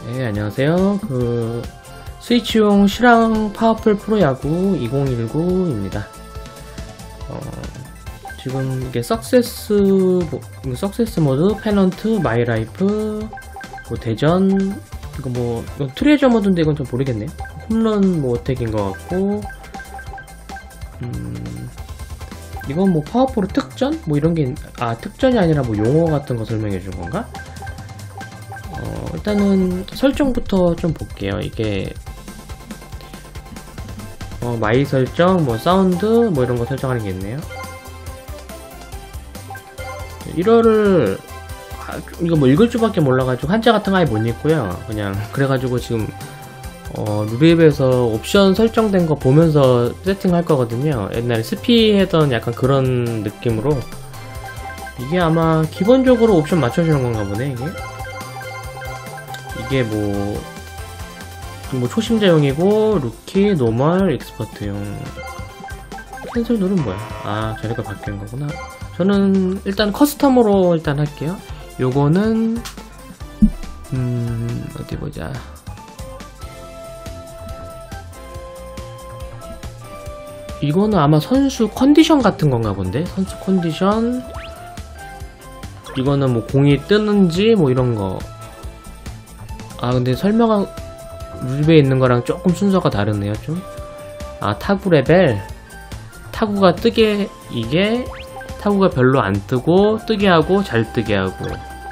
네, 안녕하세요. 스위치용 실황 파워풀 프로야구 2019입니다. 지금 이게 석세스 모드, 페넌트, 마이라이프, 대전, 이건 트레저 모드인데 이건 좀 모르겠네요. 홈런 어택인 것 같고, 이건 파워풀 특전? 이런 게, 특전이 아니라 용어 같은 거 설명해 준 건가? 일단은 설정부터 좀 볼게요. 이게 마이 설정, 사운드, 이런 거 설정하는 게 있네요. 1월을 이거 읽을 줄밖에 몰라가지고 한자 같은 거 아예 못 읽고요. 그냥 그래가지고 지금 루리앱에서 옵션 설정된 거 보면서 세팅할 거거든요. 옛날에 스피 했던 약간 그런 느낌으로. 이게 아마 기본적으로 옵션 맞춰주는 건가 보네. 이게 초심자용이고, 루키, 노멀, 익스퍼트용. 캔슬 누르면 뭐야? 자리가 바뀌는 거구나. 저는 일단 커스텀으로 일단 할게요. 요거는 어디 보자. 이거는 아마 선수 컨디션 같은 건가 본데? 선수 컨디션. 이거는 공이 뜨는지 이런 거. 근데 설명한 루리에 있는 거랑 조금 순서가 다르네요, 좀. 타구 레벨. 타구가 뜨게, 이게 타구가 별로 안 뜨고 뜨게 하고 잘 뜨게 하고.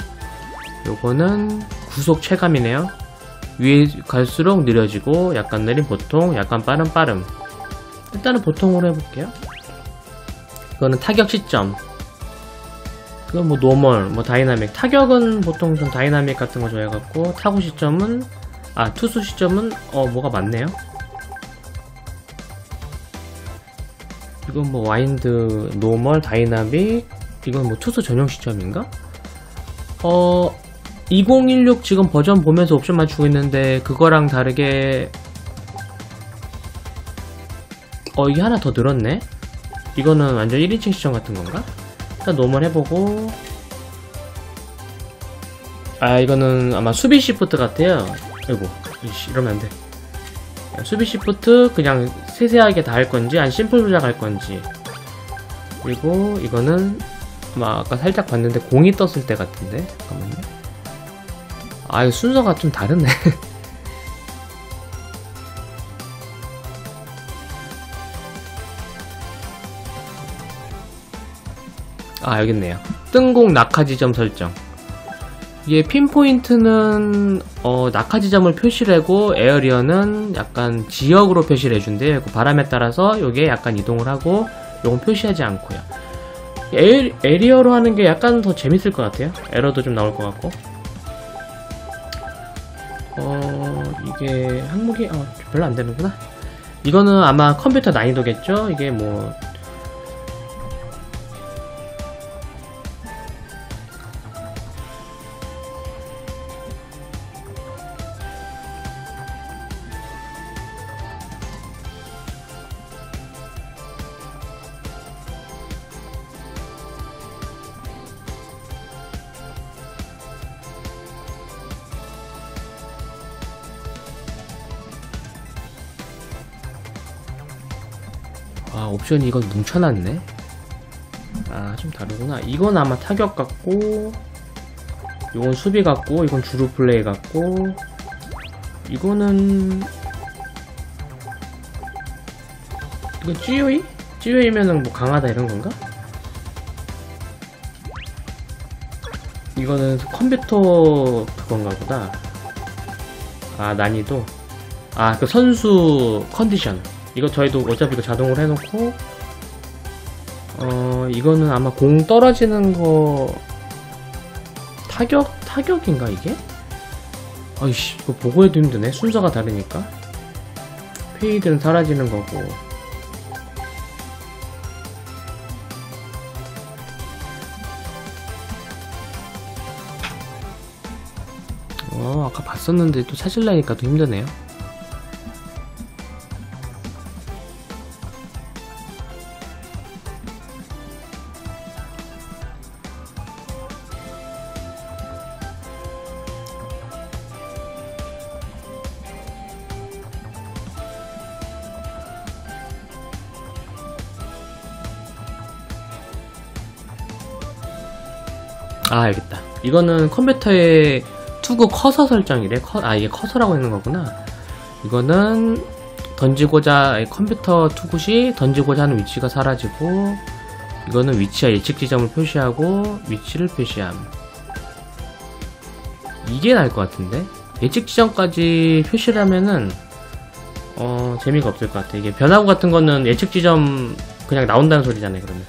요거는 구속 체감이네요. 위에 갈수록 느려지고, 약간 느린 보통, 약간 빠름. 일단은 보통으로 해볼게요. 이거는 타격 시점. 그건 노멀, 다이나믹. 타격은 보통 좀 다이나믹 같은 거 좋아해갖고, 타구 시점은, 투수 시점은, 뭐가 많네요. 이건 와인드, 노멀, 다이나믹. 이건 투수 전용 시점인가? 2016 지금 버전 보면서 옵션 맞추고 있는데, 그거랑 다르게, 이게 하나 더 늘었네? 이거는 완전 1인칭 시점 같은 건가? 일단 노멀 해보고. 이거는 아마 수비 시프트 같아요. 아이고, 이러면 안 돼. 수비 시프트 그냥 세세하게 다 할 건지, 아니 심플 조작할 건지. 그리고 이거는 아까 살짝 봤는데 공이 떴을 때 같은데. 잠깐만요. 이거 순서가 좀 다르네. 여깄네요. 뜬공 낙하 지점 설정. 이게 핀포인트는 낙하 지점을 표시를 하고, 에어리어는 약간 지역으로 표시를 해준대요. 바람에 따라서 요게 약간 이동을 하고, 요건 표시하지 않고요. 에리어로 하는 게 약간 더 재밌을 것 같아요. 에러도 좀 나올 것 같고. 이게 항목이 별로 안 되는구나. 이거는 아마 컴퓨터 난이도겠죠. 이게 옵션이 이건 뭉쳐놨네. 좀 다르구나. 이건 아마 타격 같고, 이건 수비 같고, 이건 주루 플레이 같고, 이거는 이건 GOE? GOE면은 강하다 이런 건가? 이거는 컴퓨터 그건가 보다. 난이도. 그 선수 컨디션. 이거 저희도 어차피 이거 자동으로 해놓고, 이거는 아마 공 떨어지는 거, 타격인가, 이게? 이거 보고 해도 힘드네. 순서가 다르니까. 페이드는 사라지는 거고. 아까 봤었는데 또 찾으려니까 또 힘드네요. 아, 알겠다. 이거는 컴퓨터의 투구 커서 설정이래. 이게 커서라고 있는 거구나. 이거는 던지고자, 컴퓨터 투구 시 던지고자 하는 위치가 사라지고, 이거는 위치와 예측 지점을 표시하고 위치를 표시함. 이게 나을 것 같은데? 예측 지점까지 표시를 하면은 재미가 없을 것 같아. 이게 변화구 같은 거는 예측 지점 그냥 나온다는 소리잖아요. 그러면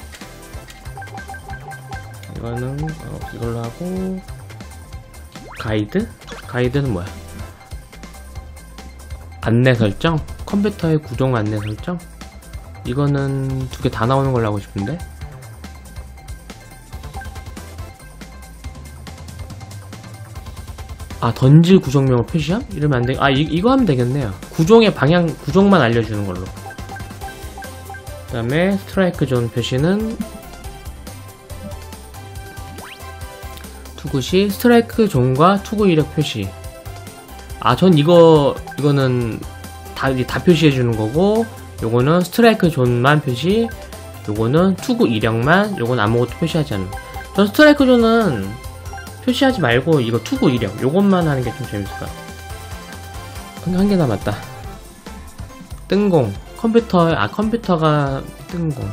이거는 이걸로 하고, 가이드는 뭐야? 안내 설정? 컴퓨터의 구동 안내 설정? 이거는 두 개 다 나오는 걸로 하고 싶은데. 던지 구종명을 표시함? 이러면 안 돼. 이거 하면 되겠네요. 구종의 방향, 구종만 알려주는 걸로. 그 다음에 스트라이크 존 표시는 투구 시 스트라이크 존과 투구 이력 표시. 전 이거는 다 표시해주는 거고, 요거는 스트라이크 존만 표시, 요거는 투구 이력만, 요건 아무것도 표시하지 않는. 전 스트라이크 존은 표시하지 말고 이거 투구 이력 요것만 하는 게 좀 재밌을 것 같아. 한 개 남았다. 뜬공. 컴퓨터가 뜬공.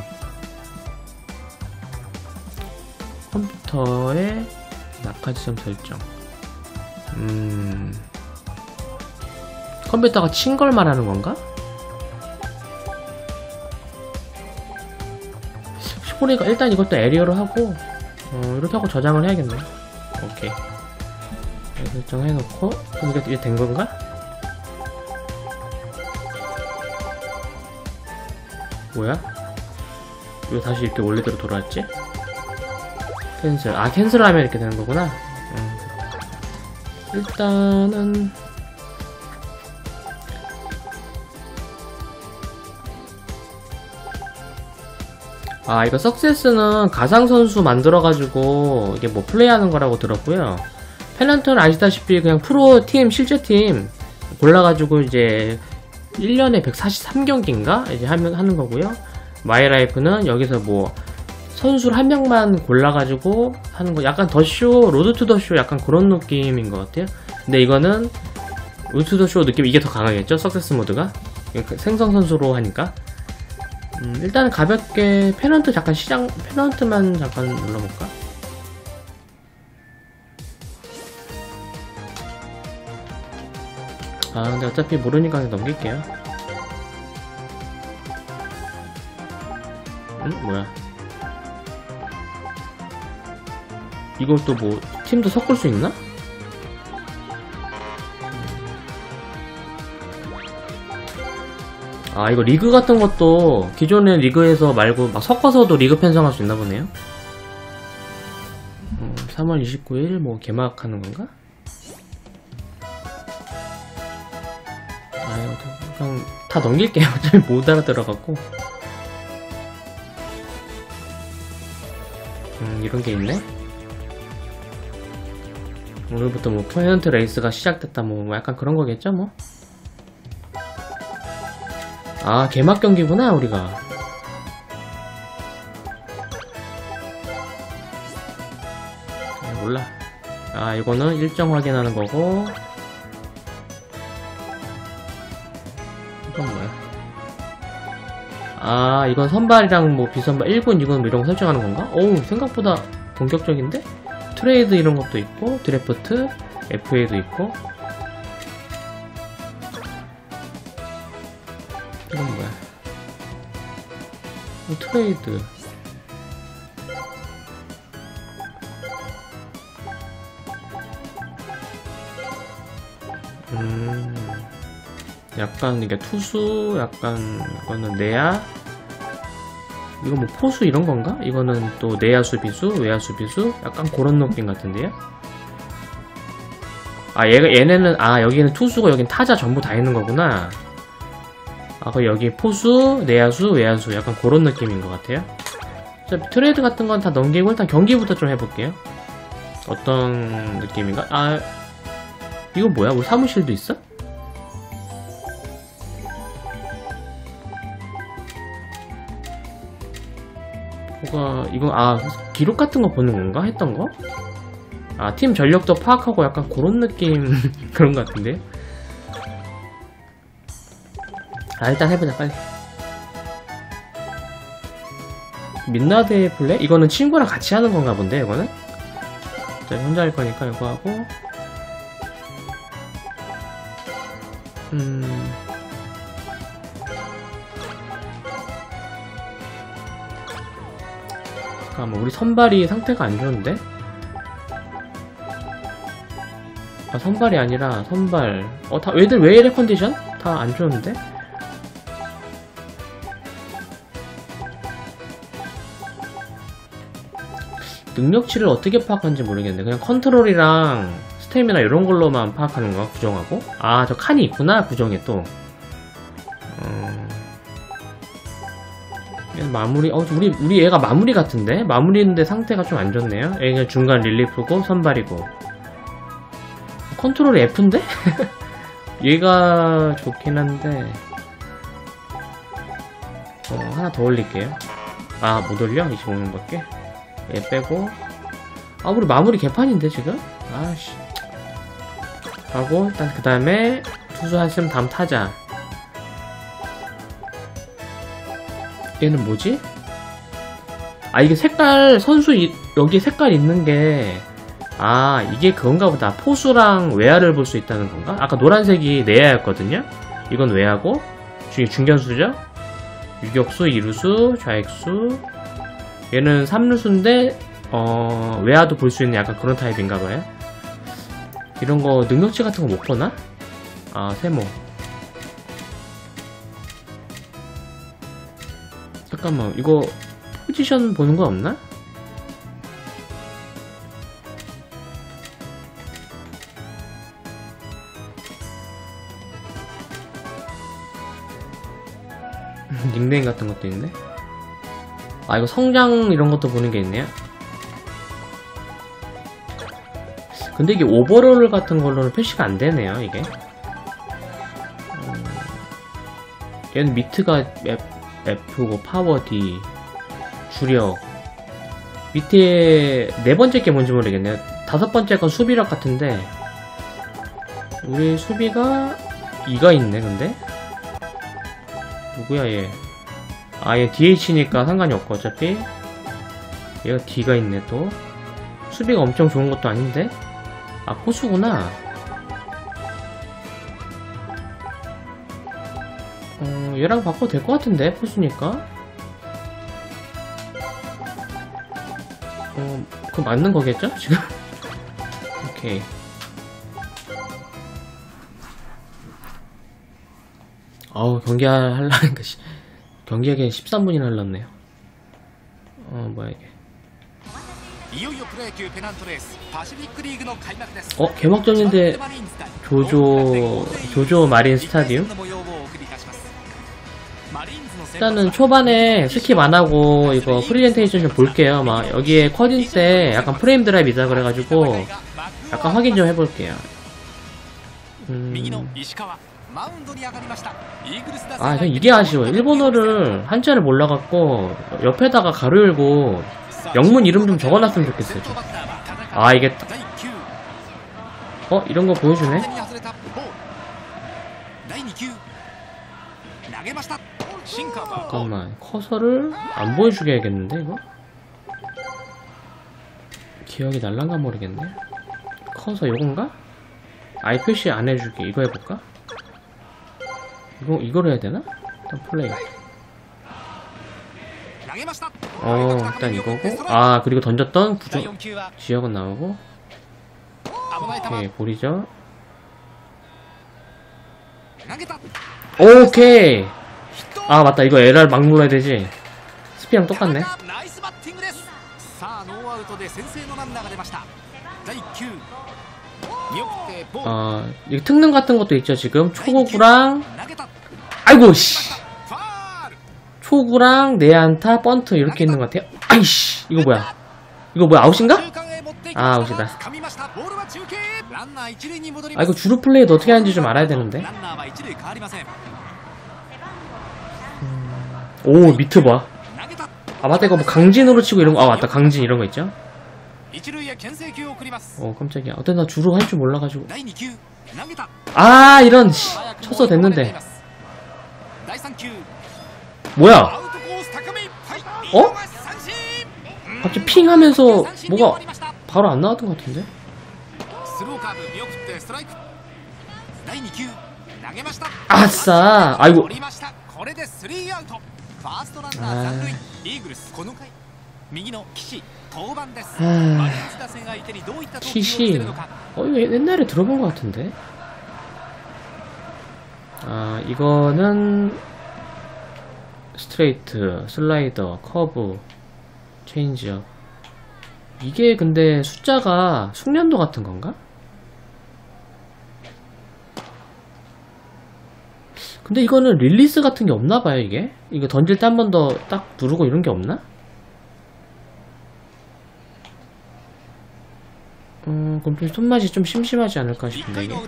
컴퓨터의 낙하지점 설정. 컴퓨터가 친 걸 말하는 건가? 보니까 일단 이것도 에리어로 하고, 이렇게 하고 저장을 해야겠네. 오케이. 설정해놓고, 그럼 이게 된 건가? 뭐야? 왜 다시 이렇게 원래대로 돌아왔지? 캔슬. 캔슬을 하면 이렇게 되는 거구나. 일단은, 이거 석세스는 가상선수 만들어가지고 이게 뭐 플레이하는 거라고 들었고요. 페넌트는 아시다시피 그냥 프로 팀, 실제 팀 골라가지고 이제 1년에 143경기인가? 이제 하는 거고요. 마이라이프는 여기서 뭐 선수를 한 명만 골라가지고 하는 거, 약간 더쇼, 로드 투 더 쇼 약간 그런 느낌인 것 같아요. 근데 이거는 로드 투 더 쇼 느낌, 이게 더 강하겠죠? 석세스 모드가? 생성 선수로 하니까. 일단 가볍게 페넌트 페넌트만 잠깐 눌러볼까? 근데 어차피 모르니까 넘길게요. 뭐야? 이걸 또 뭐 팀도 섞을 수 있나? 이거 리그 같은 것도 기존의 리그에서 말고 막 섞어서도 리그 편성할 수 있나 보네요. 3월 29일 뭐 개막하는 건가? 그냥 다 넘길게요. 어차피 못 알아들어갖고. 이런 게 있네. 오늘부터 뭐 페넌트 레이스가 시작됐다 뭐 약간 그런 거겠죠 뭐. 개막 경기구나 우리가. 몰라. 이거는 일정 확인하는 거고. 이건 뭐야? 이건 선발이랑 뭐 비선발 1군, 2군 뭐 이런 거 설정하는 건가? 어우, 생각보다 본격적인데? 트레이드 이런 것도 있고, 드래프트, FA도 있고. 이건 뭐야? 트레이드. 약간 이게 투수, 약간 이거는 내야. 이거 뭐 포수 이런 건가? 이거는 또 내야 수비수, 외야 수비수, 약간 그런 느낌 같은데요? 얘네는 여기는 투수고 여긴 타자 전부 다 있는 거구나. 그럼 여기 포수, 내야수, 외야수 약간 그런 느낌인 것 같아요. 트레이드 같은 건 다 넘기고 일단 경기부터 좀 해볼게요. 어떤 느낌인가? 이거 뭐야? 우리 사무실도 있어? 이거 기록 같은 거 보는 건가? 했던 거? 아, 팀 전력도 파악하고 약간 그런 느낌 그런 것 같은데. 아, 일단 해보자 빨리. 민나데 플레이? 이거는 친구랑 같이 하는 건가 본데 이거는? 자, 혼자 할 거니까 이거 하고. 잠깐만, 우리 선발이 상태가 안 좋은데? 아, 선발이 아니라 선발. 다 애들 왜 이래 컨디션? 다 안 좋은데? 능력치를 어떻게 파악하는지 모르겠네. 그냥 컨트롤이랑 스태미나 이런 걸로만 파악하는 거야, 구정하고? 아, 저 칸이 있구나, 구정에 또. 마무리, 우리 얘가 마무리 같은데? 마무리인데 상태가 좀 안 좋네요. 얘가 중간 릴리프고, 선발이고. 컨트롤이 F인데? 얘가 좋긴 한데. 하나 더 올릴게요. 아, 못 올려? 25명밖에? 얘 빼고. 아, 우리 마무리 개판인데, 지금? 아씨. 하고, 일단 그 다음에 투수 한숨 다음 타자. 얘는 뭐지? 아, 이게 색깔, 선수, 여기 색깔 있는 게, 아, 이게 그건가 보다. 포수랑 외야를 볼 수 있다는 건가? 아까 노란색이 내야였거든요? 이건 외야고, 중견수죠? 유격수, 이루수, 좌익수. 얘는 3루수인데, 외야도 볼 수 있는 약간 그런 타입인가봐요. 이런 거, 능력치 같은 거 못 보나? 아, 세모. 잠깐만, 이거 포지션 보는 거 없나? 닉네임 같은 것도 있네. 아, 이거 성장 이런 것도 보는 게 있네요. 근데 이게 오버롤 같은 걸로는 표시가 안 되네요, 이게. 얘는 미트가 F고 파워 D, 주력. 밑에 네 번째 게 뭔지 모르겠네요. 다섯 번째 건 수비력 같은데 우리 수비가 2가 있네. 근데 누구야 얘? 아, 얘 DH니까 상관이 없고 어차피 얘가 D가 있네. 또 수비가 엄청 좋은 것도 아닌데. 아, 포수구나. 얘랑 바꿔도 될 것 같은데, 포수니까. 그거 맞는 거겠죠? 지금? 오케이. 아우, 경기하려니까, 경기하기엔 13분이나 흘렀네요. 뭐야, 이게. 개막전인데, 조조 마린 스타디움? 일단은 초반에 스킵 안하고 이거 프리젠테이션 좀 볼게요. 막 여기에 쿼딘 때 약간 프레임 드랍 이다 그래가지고 약간 확인 좀 해볼게요. 아, 전 이게 아쉬워. 일본어를 한자를 몰라갖고 옆에다가 가로 열고 영문 이름 좀 적어놨으면 좋겠어요. 아, 이게 이런 거 보여주네. 잠깐만, 커서를 안 보여주게 해야겠는데 이거? 기억이 날란가 모르겠네. 커서 요건가? 아예 표시 안 해줄게. 이거 해볼까? 이거로 해야 되나? 일단 플레이. 일단 이거고. 아, 그리고 던졌던 지역은 나오고. 오케이, 볼이죠. 오케이. 아, 맞다. 이거 LR 막 눌러야 되지. 스피랑 똑같네. 이거 특능 같은 것도 있죠, 지금. 초구랑. 아이고, 씨. 초구랑 내안타, 번트 이렇게 있는 것 같아요. 아이씨. 이거 뭐야? 아웃인가? 아, 아웃이다. 아, 이거 주루 플레이도 어떻게 하는지 좀 알아야 되는데. 오, 미트 봐. 아, 맞다. 이거 뭐 강진으로 치고 이런 거. 아, 맞다. 강진 이런 거 있죠? 깜짝이야. 어떤 나 주로 할 줄 몰라가지고. 아, 이런, 쳤어 됐는데. 뭐야? 어? 갑자기 핑 하면서 뭐가 바로 안 나왔던 것 같은데? 아싸! 아이고. 키시. 이거 옛날에 들어본 것 같은데? 이거는 스트레이트, 슬라이더, 커브, 체인지업. 이게 근데 숫자가 숙련도 같은 건가? 근데 이거는 릴리스 같은 게 없나봐요, 이게? 이거 던질 때 한 번 더 딱 누르고 이런 게 없나? 그럼 좀 손맛이 좀 심심하지 않을까 싶은데, 이게.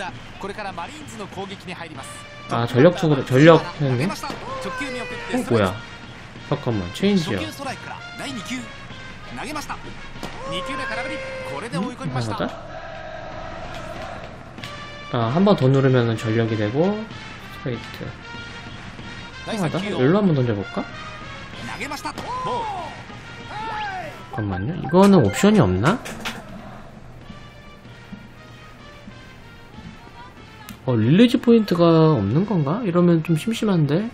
전력 쪽으로, 전력 했네? 뭐야. 잠깐만, 체인지요. 이상하다? 한 번 더 누르면 전력이 되고, 스트레이트. 이상하다? 여기로 한번 던져볼까? 잠깐만요. 이거는 옵션이 없나? 릴리즈 포인트가 없는 건가? 이러면 좀 심심한데?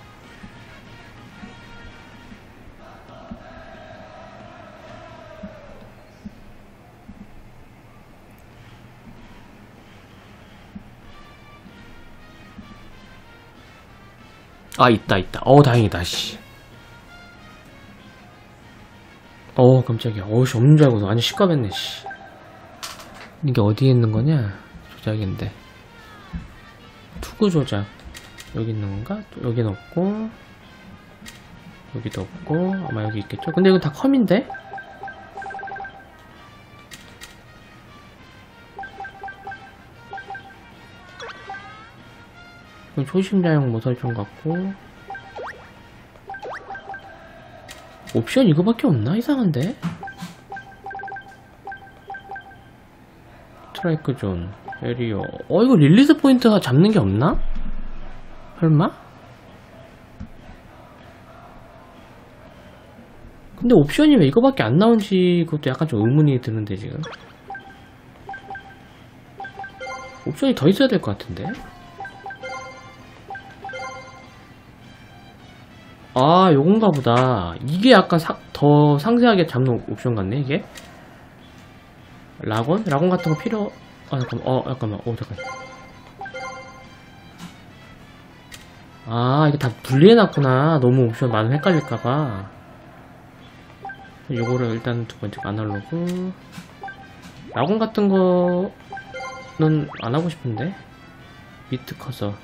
있다. 다행이다, 씨. 깜짝이야. 씨, 없는 줄 알고 완전 시끄럽네, 씨. 이게 어디에 있는 거냐? 조작인데. 투구 조작. 여기 있는 건가? 또 여긴 없고. 여기도 없고. 아마 여기 있겠죠? 근데 이건 다 컴인데? 이건 초심자용 모설총 같고. 옵션 이거밖에 없나? 이상한데? 스트라이크 존, 에리어. 이거 릴리즈 포인트가 잡는 게 없나? 설마? 근데 옵션이 왜 이거밖에 안 나온지 그것도 약간 좀 의문이 드는데 지금. 옵션이 더 있어야 될 것 같은데? 요건가 보다. 이게 약간 더 상세하게 잡는 옵션 같네, 이게? 라곤? 라곤 같은 거 필요... 잠깐만. 잠깐. 이거 다 분리해놨구나. 너무 옵션 많으면 헷갈릴까봐. 요거를 일단 두 번째 아날로그. 라곤 같은 거는 안 하고 싶은데? 미트 커서.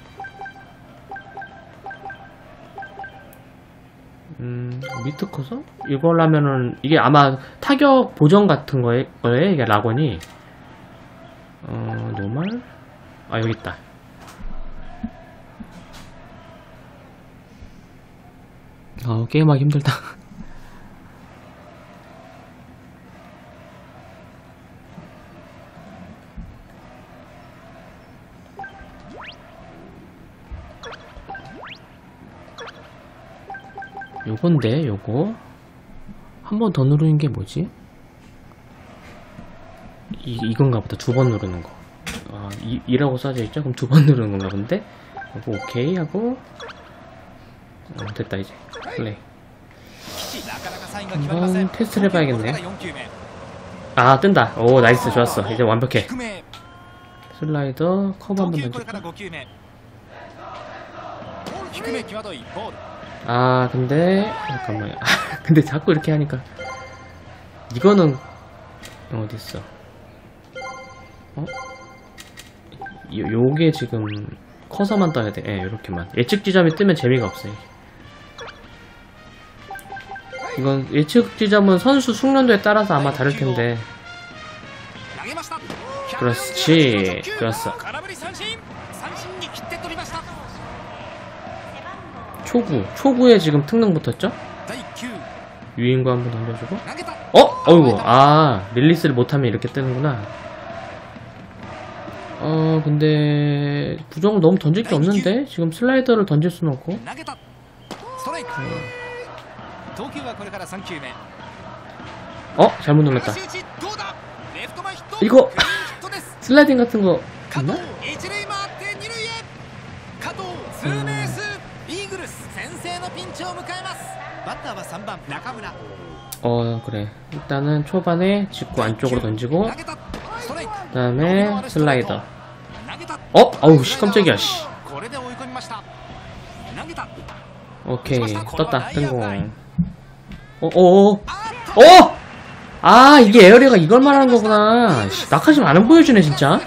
미트 커서? 이걸 하면은, 이게 아마 타격 보정 같은 거예요, 이게 라곤이. 노멀? 여기 있다. 게임하기 힘들다. 요건데, 요거. 한 번 더 누르는 게 뭐지? 이건가 보다. 두 번 누르는 거. 이라고 써져 있죠? 그럼 두 번 누르는 건가 본데? 하고, 오케이 하고. 됐다, 이제. 플레이. 한번 테스트를 해봐야겠네. 뜬다. 오, 나이스. 좋았어. 이제 완벽해. 슬라이더, 커브 한번 던질까? 근데 잠깐만요. 근데 자꾸 이렇게 하니까 이거는 어딨어? 요게 지금 커서만 떠야 돼. 요렇게만. 예측 지점이 뜨면 재미가 없어요. 이건 예측 지점은 선수 숙련도에 따라서 아마 다를 텐데. 그렇지. 좋았어. 초구에 지금 특능 붙었죠? 유인구 한번 던져주고. 어이구. 아, 릴리스를 못하면 이렇게 뜨는구나. 근데 부정을 너무 던질 게 없는데? 지금 슬라이더를 던질 수는 없고. 잘못 눌렀다. 이거 슬라이딩 같은 거 있나? 그래. 일단은 초반에 직구 안쪽으로 던지고, 그 다음에 슬라이더. 어우, 씨, 깜짝이야, 씨. 오케이, 떴다, 뜬공. 이게 에어리어가 이걸 말하는 거구나. 씨, 낙하심 안 보여주네, 진짜.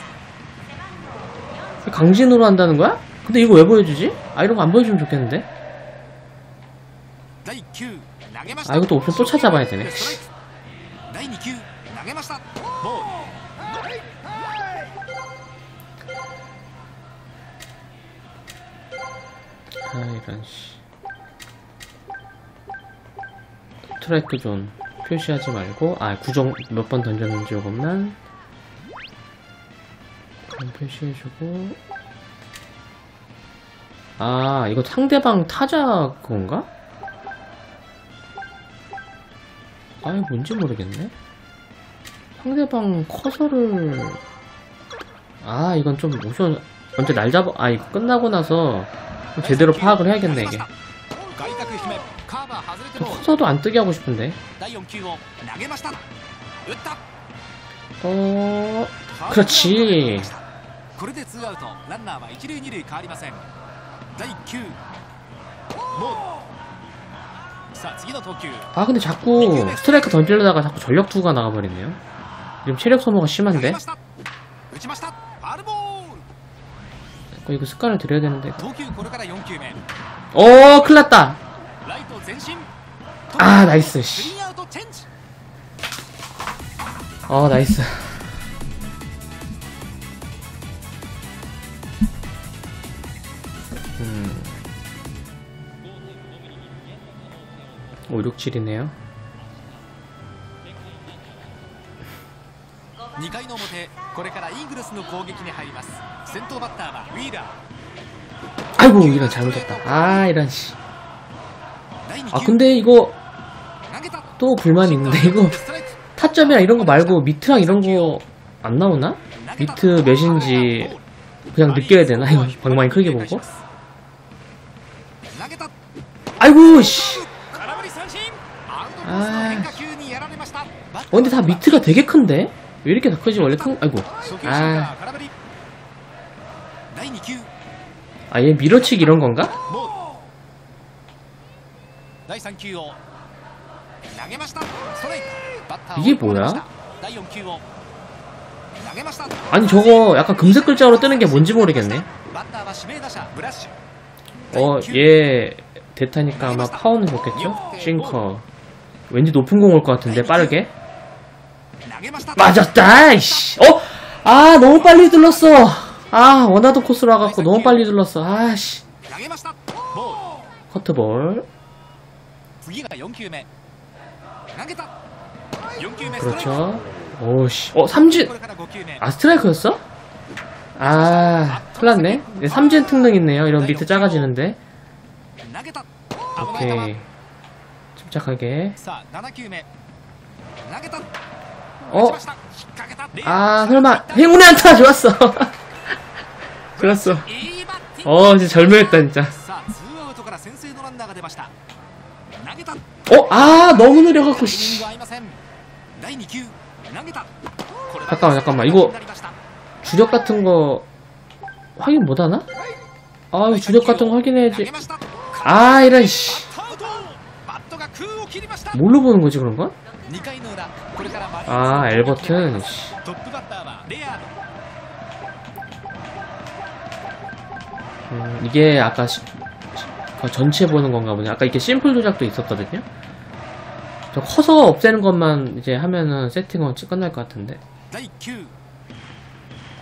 강진으로 한다는 거야? 근데 이거 왜 보여주지? 이런 거 안 보여주면 좋겠는데? 이것도 옵션 또 찾아봐야 되네. 이런 씨. 스트라이크 존 표시하지 말고, 구정 몇 번 던졌는지 요것만 표시해주고. 이거 상대방 타자 건가? 뭔지 모르겠네. 상대방 커서를 이건 좀 옵션 언제 날 잡아. 이거 끝나고 나서 제대로 파악을 해야겠네. 이게 커서도 안 뜨게 하고 싶은데. 그렇지. 근데 자꾸 스트라이크 던지려다가 자꾸 전력투가 나가버리네요. 지금 체력 소모가 심한데. 이거 습관을 들여야 되는데. 큰일났다. 나이스. 씨. 나이스. 음. 5, 6, 7이네요. 2回の表、これからイーグルスの攻撃に入ります。先頭バッターはウィーラー。 아이고, 이런 잘못했다. 이런 씨. 근데 이거 또 불만이 있는데, 이거 타점이랑 이런 거 말고 미트랑 이런 거 안 나오나? 미트 몇인지 그냥 느껴야 되나? 이거 방망이 크게 보고. 아이고, 씨. 근데 다 미트가 되게 큰데? 왜 이렇게 다 크지? 원래 큰, 얘 밀어치기 이런 건가? 이게 뭐야? 아니, 저거 약간 금색 글자로 뜨는 게 뭔지 모르겠네. 얘 대타니까 아마 파워는 좋겠죠? 싱커. 왠지 높은 공 올 것 같은데, 빠르게. 맞았다! 이씨. 너무 빨리 눌렀어. 원하던 코스로 와갖고 너무 빨리 눌렀어. 씨. 커트볼. 그렇죠. 오씨. 삼진. 스트라이크였어? 큰일났네. 삼진 특능 있네요. 이런 밑에 작아지는데. 오케이. 침착하게. 설마 행운의 안타. 좋았어. 좋았어. 진짜 절묘했다 진짜. 너무 느려갖고 씨. 잠깐만 이거 주력 같은 거 확인 못하나? 이거 주력 같은 거 확인해야지. 이런 씨. 뭘로 보는 거지 그런 건? 엘버튼. 씨. 이게 아까 전체 보는 건가 보네. 아까 이렇게 심플 조작도 있었거든요. 저 커서 없애는 것만 이제 하면은 세팅은 끝날 것 같은데.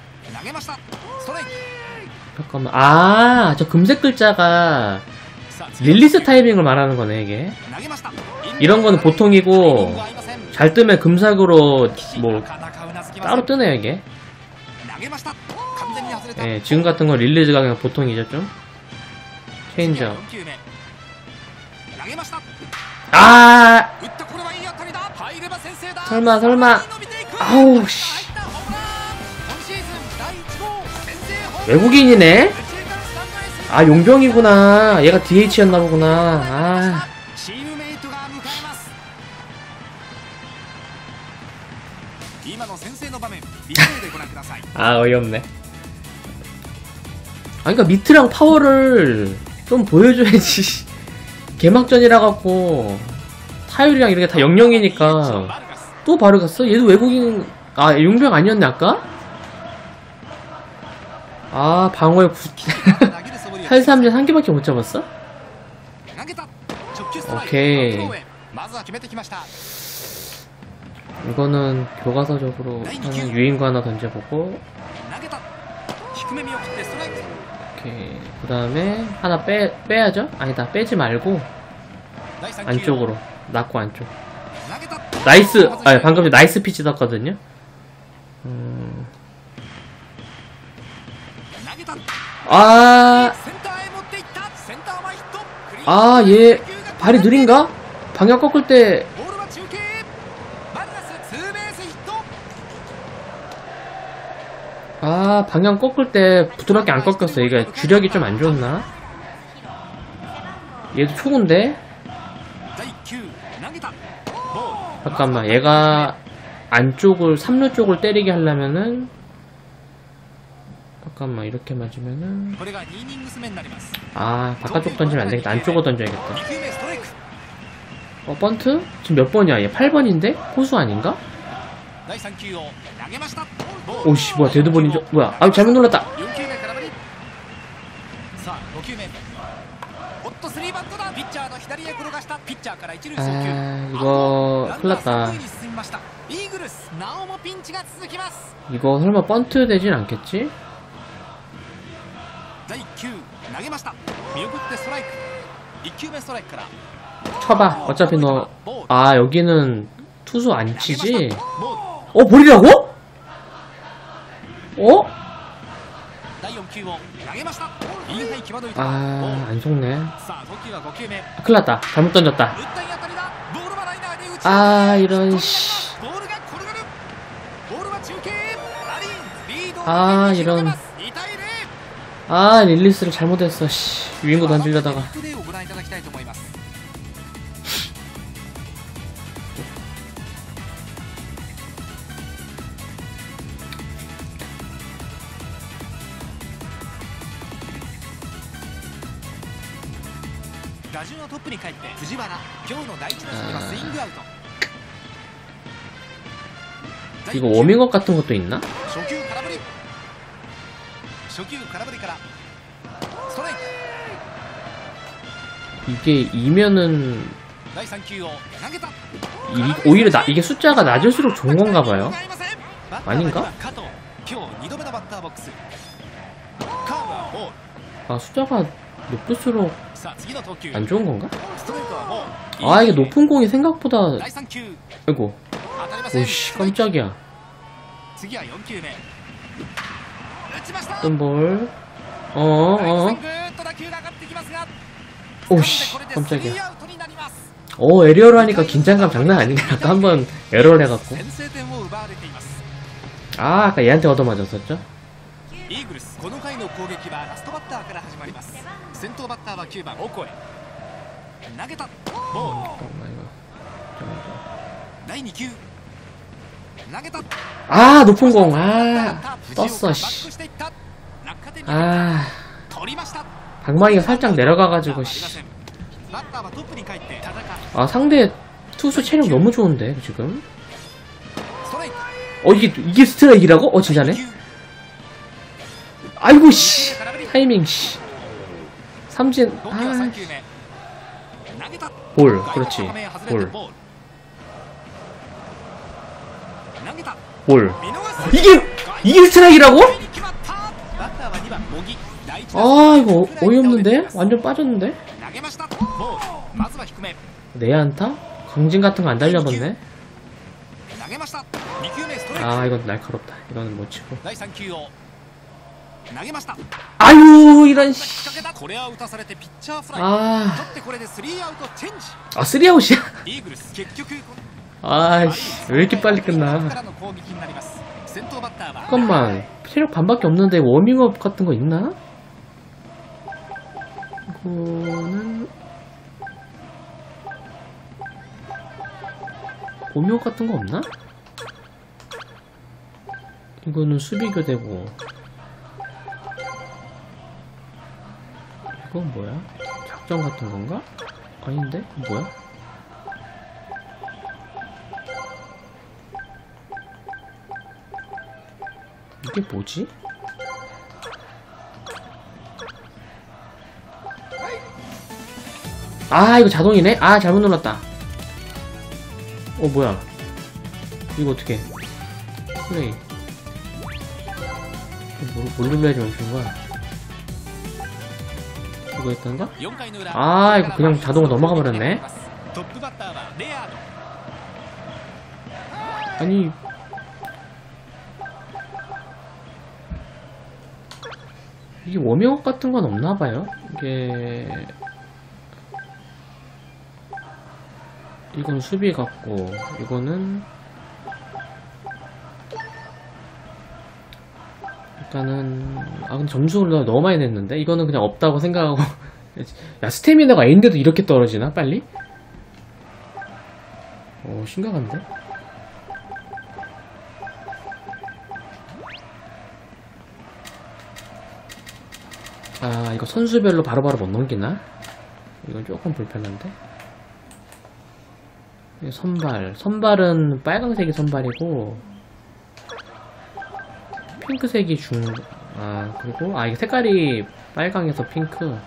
잠깐만. 저 금색 글자가 릴리스 타이밍을 말하는 거네 이게. 이런 거는 보통이고 잘 뜨면 금삭으로 뭐 따로 뜨네요 이게. 예, 지금 같은 건 릴리즈가 그냥 보통이죠 좀. 체인지업. 아 설마 아우 씨 외국인이네? 아 용병이구나. 얘가 DH였나 보구나. 아 어이없네. 아 그니까 미트랑 파워를 좀 보여줘야지. 개막전이라 갖고 타율이랑 이렇게 다 0-0이니까 또 바로 갔어? 얘도 외국인. 아 용병 아니었네 아까? 아 방어에 8-3전 한 개밖에 못 잡았어? 오케이. 이거는 교과서적으로 하는 유인구 하나 던져보고. 오케이. 그 다음에 하나 빼야죠? 아니다 빼지 말고 안쪽으로 낙고 안쪽. 나이스. 아 방금 전에 나이스 피치 떴거든요. 얘 발이 느린가? 방향 꺾을 때 방향 꺾을 때 부드럽게 안 꺾였어. 이게 주력이 좀 안 좋나? 얘도 초구인데? 잠깐만 얘가 안쪽을 3루 쪽을 때리게 하려면은 잠깐만 이렇게 맞으면은 바깥쪽 던지면 안되겠다. 안쪽으로 던져야겠다. 번트? 지금 몇 번이야 얘? 8번인데? 포수 아닌가? 오씨 뭐야 데드볼인 줄 뭐야 잘못 눌렀다. 이거 큰일났다. 이거 설마 번트 되진 않겠지? 쳐봐. 어차피 너 여기는 투수 안 치지? 볼이라고? 안 속네. 큰일났다. 잘못 던졌다. 이런 씨. 이런. 릴리스를 잘못했어. 씨. 유인구 던지려다가. 이거 워밍업 같은 것도 있나? 이게 2면은 오히려 이게 숫자가 낮을수록 좋은 건가 봐요. 아닌가? 숫자가 높을수록 안 좋은 건가? 이게 높은 공이 생각보다. 아이고. 오씨 깜짝이야. 어떤 볼. 오씨 깜짝이야. 에리어로 하니까 긴장감 장난 아니네. 아까 한번 에러를 해갖고. 아까 얘한테 얻어맞았었죠? 높은 공. 떴어 씨. 방망이가 살짝 내려가가지고 씨. 상대 투수 체력 너무 좋은데 지금. 이게 스트라이크라고? 진짜네. 아이고 씨. 타이밍 씨. 삼진. 볼. 그렇지. 볼. 이게 스트라이크라고? 이거 어이없는데? 완전 빠졌는데? ボールまずは低め 내안타? 강진 같은 거 안 달려봤네? 投げました2球目ストライク 아 이건 날카롭다. 이거는 못 치고. 第3球を投げました 아유 이런 引っ 씨. 掛けたこれは打たされてピッチャーフライ 아, 取ってこれで3アウトチェンジ 아 3아웃이야? イーグルス結局 아이씨 왜 이렇게 빨리 か 끝나? らの攻撃になります先頭バッターは 잠깐만 체력 반밖에 없는데 워밍업 같은 거 있나? 이거는 워밍업 같은 거 없나? 이거는 수비 교대고 이건 뭐야? 작전 같은 건가? 아닌데? 이거 뭐야? 이게 뭐지? 아 이거 자동이네? 아 잘못 눌렀다. 뭐야 이거 어떻게 플레이 뭘 눌러야지 멈추는 거야? 이거 했던가? 4回の裏 아 이거 그냥 자동으로 넘어가 버렸네. トップバッターはレアード 아니 이게 워밍업 같은 건 없나봐요. 이게 이건 수비 같고 이거는 일단은 근데 점수를 너무 많이 냈는데 이거는 그냥 없다고 생각하고 야 스태미나가 A인데도 이렇게 떨어지나 빨리? 심각한데? 아 이거 선수별로 바로바로 못 넘기나? 이건 조금 불편한데? 이거 선발은 빨강색이 선발이고 핑크색이 그리고 이게 색깔이 빨강에서 핑크.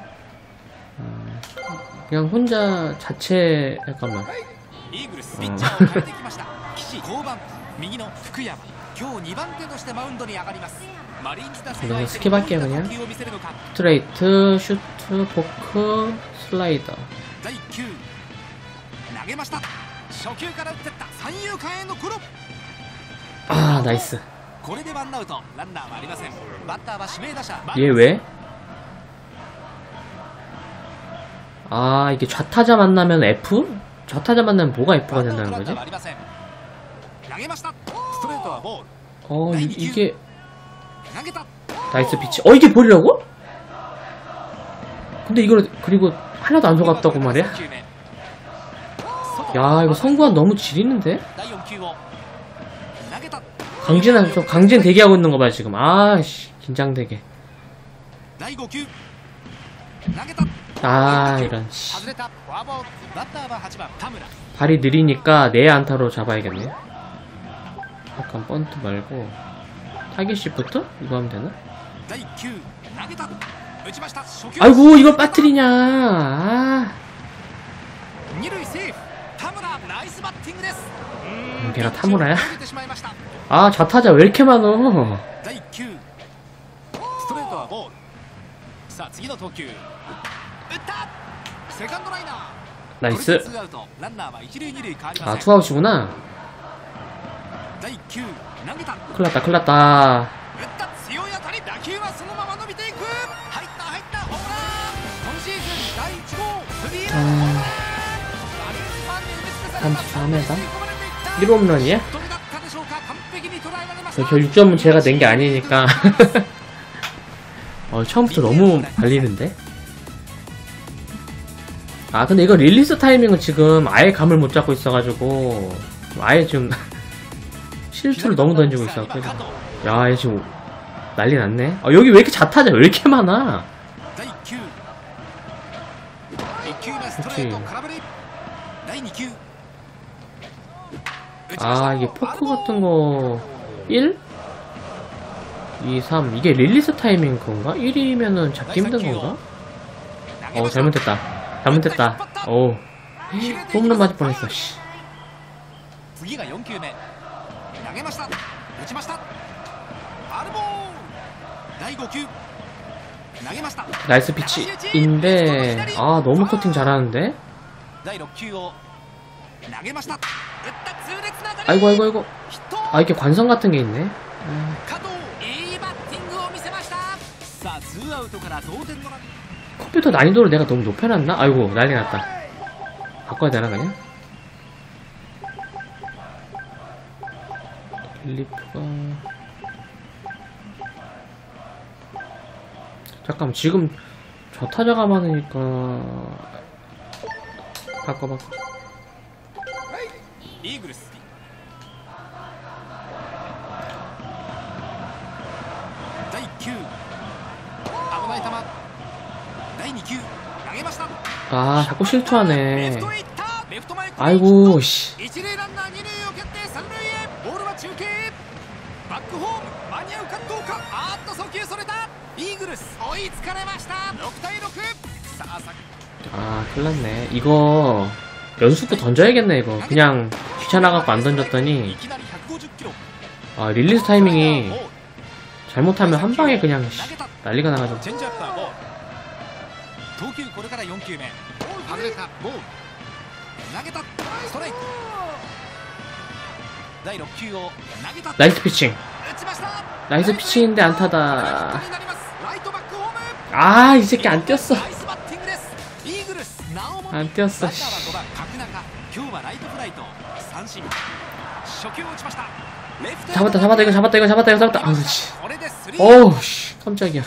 그냥 혼자 자체 잠깐만 イーグルスピッチャーを変えてきました岸降板右の福山今日2番手としてマウンドに上がりますマリーンズ打線相手にどんな投球を見せるのか 스트레이트, 슈트, 포크, 슬라이더. 第1球投げました初球から打ってった三遊間へのゴロ 아 나이스. これでワンアウトランナーはありませんバッターは指名打者 얘 왜? 이게 좌타자 만나면 F? 좌타자 만나면 뭐가 F가 된다는 거지? 投げましたストレートはボール 이게 投げた 나이스 피치. 이게 볼이라고? 근데 이걸 그리고 하나도 안 속았다고 말이야? 야 이거 선구안 너무 지리는데? 第4球を投げた 강진 대기하고 있는 거 봐 지금. 아씨 긴장되게. 第5球投げた 이런 씨. 外れたフォアボールバッターは8番田村 발이 느리니까 내 안타로 잡아야겠네. 약간 번트 말고 타겟 시프트? 이거 하면 되나? 第1球投げた打ちました初球 아이고 이걸 빠뜨리냐. 二塁セーフ田村ナイスバッティングです 걔가 타무라야? 投げてしまいました 좌타자 왜 이렇게 많어? 第1球ストレートはボールさあ次の投球打ったセカンドライナー 나이스. ツーアウトランナーは一塁二塁変わりません 투아웃이구나. 第1球投げた 큰일났다 큰일났다. 打った強い当たり打球はそのまま伸びていく入ったホームラン今シーズン第1号スリーランホームランマリーンズファンに埋め尽くされた 34m? 1홈런이야? どれだったでしょうか完璧に捉えられました 저 6점은 제가 낸 게 아니니까. 처음부터 너무 발리는데? 근데 이거 릴리스 타이밍은 지금 아예 감을 못 잡고 있어가지고 아예 좀 실수를 너무 던지고 있어갖고 야 얘 지금 난리 났네. 여기 왜 이렇게 좌타자 왜 이렇게 많아? 第1球1球目ストレート空振り第2球 이게 포크 같은 거 1? 2, 3 이게 릴리스 타이밍 그건가? 1이면은 잡기 힘든 건가? 잘못됐다. 홈런 맞을 뻔했어. 씨. 次が4球目投げました打ちましたファウルボール第5球打投げました。 나이스 피치인데 아 너무 커팅 잘하는데. 第6球を投げました。打った痛烈な当たり。 아이고 아이고 아이고. ヒット。 아 이렇게 관성 같은 게 있네. 加藤いいバッティングを見せました。さあツーアウトから同点のラン。 컴퓨터 난이도를 내가 너무 높여놨나? 아이고 난리 났다. 바꿔야 되나 그냥? 릴리프가 잠깐 지금 저 타자가 많으니까 바꿔 イーグルス。第1球危ない球。第2球投げました。 아 자꾸 レ 실투하네. フトへ行った。レフト前。 아이고 씨. 一塁ランナー二塁を蹴って三塁へ。ボールは中継。バックホーム間に合うかどうか。あーっと送球それた。イーグルス追いつかれました。6対6。さあさ 아 큰일났네. 이거 연속도 던져야겠네. 이거 그냥 귀찮아갖고 안 い 던졌더니 きなり150キロ。 아 릴리스 타이밍이 잘못하면 한 방에 그냥 씨, 投げた。 난리가 나가지고. チェンジアップはボール。投球これから4球目。外れたボール。投げたストライク。第6球を投げた。 나이스 피칭. 打ちました。 나이스 피칭인데 ヒッ 안타다. トになります。ライトバックホーム。 아 이 새끼 안 뛰었어. ナイスバッティングです。イーグルスなおも 안 뛰었어. ランナーは 씨. 5番角中。今日はライトフライと三振。初球を打ちました。レフトへ 잡았다 잡았다 이거 잡았다 이거 잡았다 이거 잡았다. 아우 씨. これでスリーアウト。 어우 씨 깜짝이야.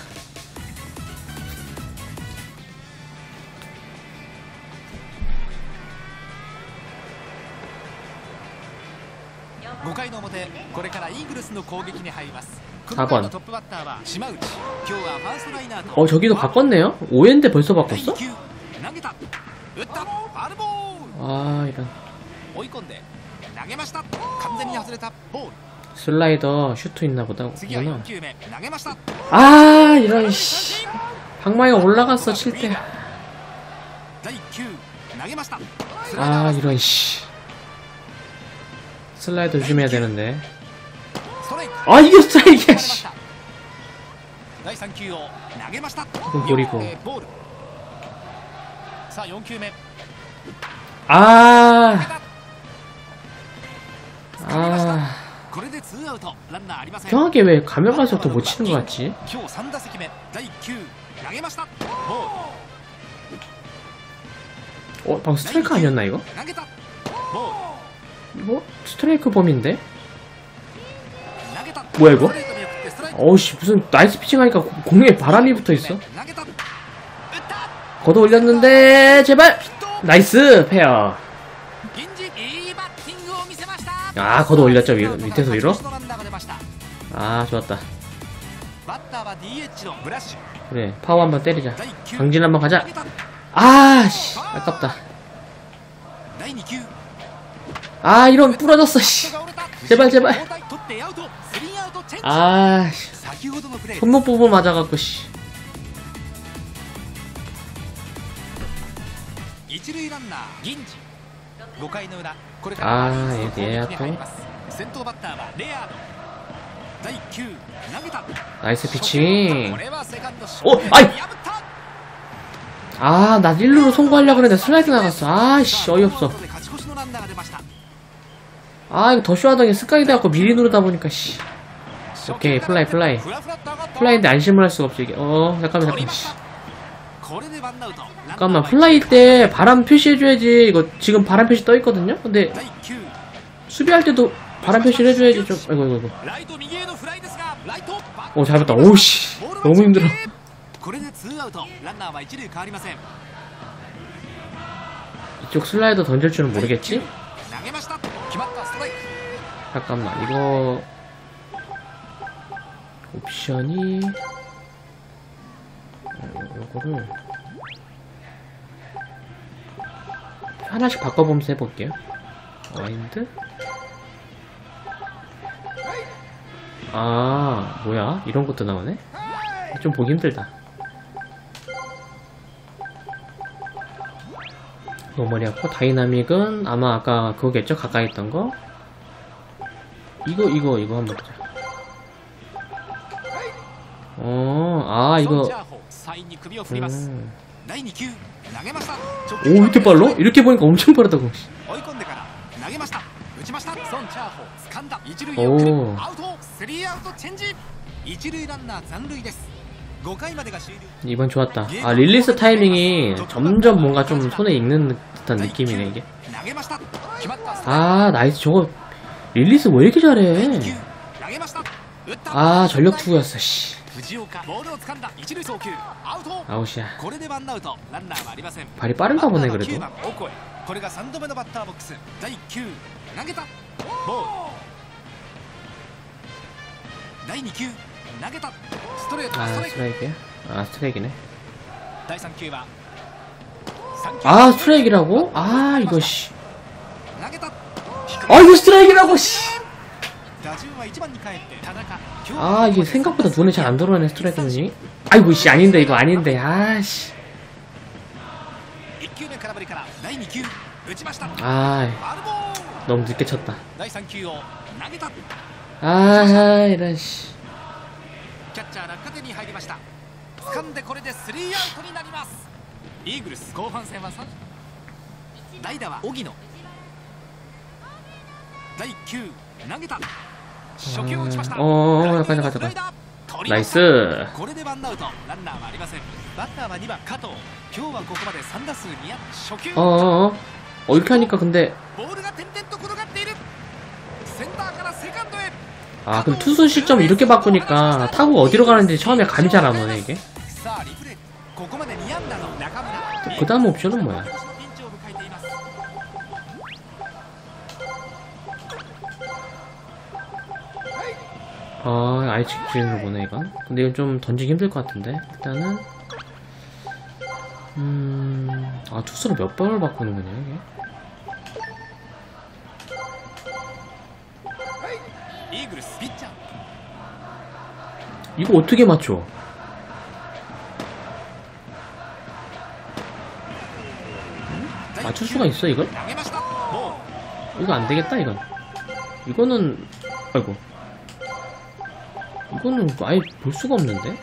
5回の表、これからイーグルスの攻撃に入ります。 4번 この回のトップバッターは島内。今日はファーストライナーと 저기도 바꿨네요? 5회인데 벌써 第 바꿨어? 2球投げた。打ったファウルボール。 아 이런 追い込んで投げました。完全に外れたボール。 슬라이더 슈트 있나보다. 次は 구나. 4球目投げました。 아 이런 씨. 방망이가 올라갔어 칠 때. 第1球投げました。 아 이런 씨. 슬라이더 조심해야 되는데. ストライク。 아 이게 스트라이크야 씨. 第3球を投げました。 이건 볼이고. ボール。さあ4球目。 아. 아. これでツーアウト。ランナーありません。 이상하게 왜 가면 갈수록 더 못 치는 것 같지? 今日3打席目第1球投げました。ボール。 방금 스트라이크 아니었나 이거? 投げた。ボール。 이거 스트라이크 범인데? 投げた。 뭐야 이거? ストレートに送ってストライク。 어우씨 무슨 나이스 피칭 하니까 공에 바람이 붙어있어. 投げた。打った。 걷어 올렸는데 제발! 나이스 페어. 銀次いいバッティングを見せました。 아 걷어 올렸죠 밑에서 위로? ランナーが出ました。 아 좋았다. バッターは DH のブラッシュ。 그래 파워 한번 때리자. 第1球 강진 한번 가자. 投げた。 아씨 아깝다. 第2球。 아 이런 부러졌어 씨. が折れた。 제발 제발. 交代取ってアウト。スリーアウトチェンジ。 아 씨. 先ほどのプレー。 손목 부분 맞아갖고 씨. 一塁ランナー銀次。5回の裏これからマリーンズの攻撃に入ります。先頭バッターはレアード。第1球投げた。 나이스 피칭. これはセカンドショおート。 아이! 破った。 아 나 1루로 송구하려고 그랬는데 슬라이드 나갔어. 아씨 어이없어. 勝ち越しのランナーが出ました。 아 이거 더쇼하던 게 스카이 돼갖고 미리 누르다 보니까 씨. 오케이 플라이 플라이. ふらふらっと上がった。 플라이인데 안심을 할 수가 없지 이게. 잠깐만 取り 잠깐만 まし 씨. た。これでワンアウト。 잠깐만 플라이 때 바람 표시해줘야지. 이거 지금 바람 표시 떠있거든요? 근데 第1球 수비할 때도 바람 표시를 해줘야지 좀. 아이고 아이고. ライト右へのフライですがライトバッ 오 잘했다. 오우씨 너무 힘들어. これでツーアウト。ランナーは一塁変わりません。 이쪽 슬라이더 던질 줄은 모르겠지? 投げました。決まったストライク。 잠깐만 이거 옵션이 요거를 하나씩 바꿔보면서 해볼게요. 와인드? 아 뭐야 이런 것도 나오네? 좀 보기 힘들다. 노멀이었고 다이나믹은 아마 아까 그거겠죠? 가까이 있던 거. 이거 한번 보자. 아 이거 サインに首を振ります第2球投げました 오 이렇게 빨라? 이렇게 보니까 엄청 빠르다고. 追い込んでから投げました打ちましたソン・チャーホ掴んだ一塁へ送るおーアウトスリーアウトチェンジ一塁ランナー残塁です5回までが終了 이번 좋았다. 아 릴리스 타이밍이 점점 뭔가 좀 손에 익는 듯한 느낌이네 이게. 投げました決まったスト 아 나이스 저거 릴리스 왜 이렇게 잘해? 投げました打った 아 전력 투구였어 씨. 藤岡ボールを掴んだ一塁送球アウト 아웃이야. これでワンアウトランナーはありません 발이 빠른가 보네 バッター 그래도. は9番オコエこれが3度目のバッターボックス第9投げたボール第2球投げたストレート 아 ストライク 스트라이크야? 아 스트라이크네. 第3球は3球 아 스트라이크라고? 아 이거 씨. 投げた 아 이거 스트라이크라고 씨. 打順は1番に帰って田中 아 이게 생각보다 눈에 잘 안 들어가네 스트라이크는. 아이고 씨 아닌데 이거 아닌데 아씨. 1球目空振りから第2球打ちました 아 ファウルボール 너무 늦게 쳤다. 第3球を投げた 아 이런 씨. キャッチャー落下点に入りました掴んでこれでスリーアウトになりますイーグルス後半戦は3代打は荻野第1球投げた初球を打ちました 약간 잠깐. スライダー取りました 나이스. これでワンアウトランナーはありませんバッターは2番加藤今日はここまで3打数2安初球 이렇게 하니까 근데 ボールが点々と転がっているセンターからセカンドへ 아 근데 투수 시점 이렇게 바꾸니까 타구가 어디로 가는지 처음에 감이 잘 안 오네 이게. さあリプレイここまで2安打の中村 그 다음 옵션은 뭐야? ピンチを迎えています 아 아예 직진으로 보네 이건. 근데 이건 좀 던지기 힘들 것 같은데 일단은 아 투수를 몇 번을 바꾸는 거냐 이게. イーグルスピッチャー 이거 어떻게 맞춰? 맞출 수가 있어 이걸? 投げましたボール 이거 안 되겠다 이건. 이거는 아이고. 이거는 아예 볼 수가 없는데.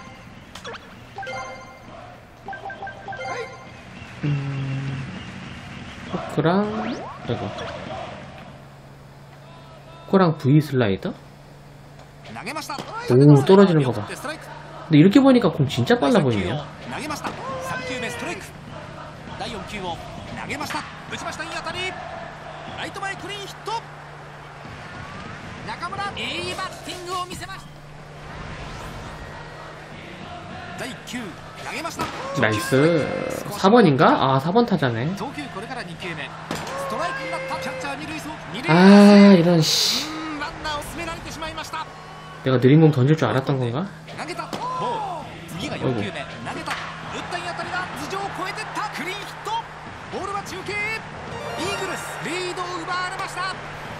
포크랑 이거. 코랑 V 슬라이더? 投げました 오 떨어지는 거 봐. ストライク 근데 이렇게 보니까 공 진짜 빨라 보이네요. 投げました3球目ストライク第4球を投げました打ちましたいい当たりライト前クリーンヒット中村いいバッティングを見せました第1球投げました 나이스. 4번인가? 아 4번 타자네. 投球これから2球目ストライクになったキャッチャー二塁走二塁 아 이런 씨. ランナーを進められてしまいました 내가 느린 공 던질 줄 알았던 건가? 投げたボール次が4球目投げた打ったいい当たりが頭上を越えてったクリーンヒットボールは中継イーグルスリードを奪われました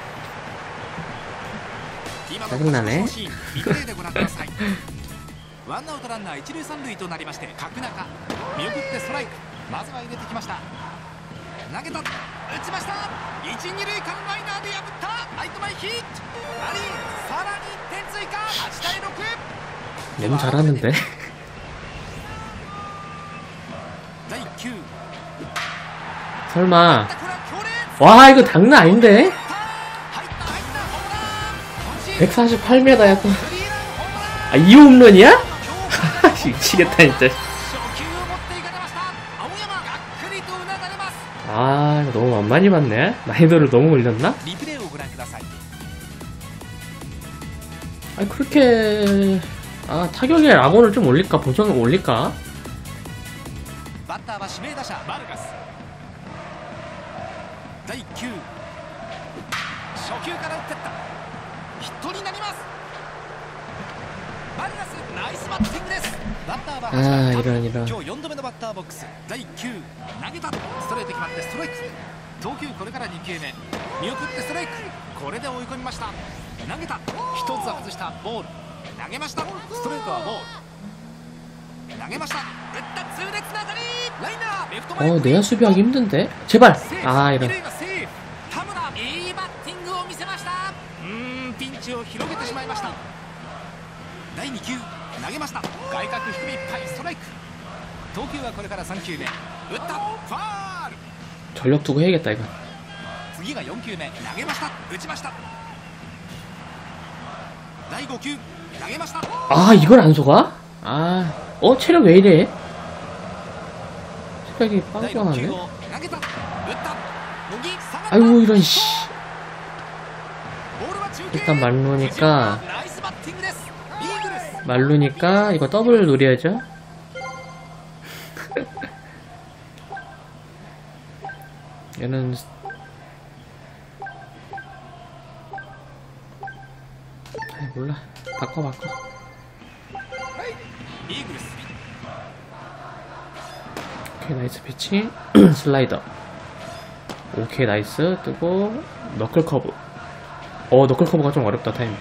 今の 짜증나네. シーンリプレイでご覧くださいワンアウトランナー一塁三塁となりまして角中見送ってストライクまずは入れてきました投げた打ちました一二塁間ライナーで破ったライト前ヒットありさらに1点追加8対6 너무 잘하는데. 第1球 설마. これは強烈 와 이거 장난 아닌데? 入ったホームラン今シーズン 148m 약간. スリーランホームラン 아 이 홈런이야? 今日 미치겠다 진짜. 初球を持っていかれました青山がっくりとうなだれます 아 이거 너무 만만히 봤네. 난이도를 너무 올렸나? リプレイをご覧ください 아니 그렇게 아 타격에 락원을 좀 올릴까 보정을 올릴까? バッターは指名打者バルガス第1球初球から打ってったヒットになりますバルガスナイスバッティングですバッターはあー 8番いろいろ今日4度目のバッターボックス第1球投げたストレート決まってストライク投球これから2球目見送ってストライクこれで追い込みました投げた一つ外したボール投げましたストレートはボール投げました打った痛烈な当たりライナーレフト前 내야 수비하기 힘든데? 제발! セーフ 아 이런 二塁はセーフ田村いいバッティングを見せましたピンチを広げてしまいました第2球投げました外角低めいっぱいストライク投球はこれから3球目。打ったファール。 전력 두고 해야겠다 이거. 次が4球目。投げました。打ちました。第5球投げました。 아 이걸 안 속아? 아, 체력 왜 이래? 체력이 第6球 빵빵하네. を投げた。打った乃木下がった。 아이고 이런 씨. ボールは中継。 일단 말루니까 ナイスバッティングです。イーグルス。 말루니까 이거 더블 노려야죠. 얘는 아이 몰라. 바꿔. イーグルス。 오케이 나이스 피치. 슬라이더. 오케이 나이스 뜨고 너클 커브. 너클 커브가 좀 어렵다 타이밍.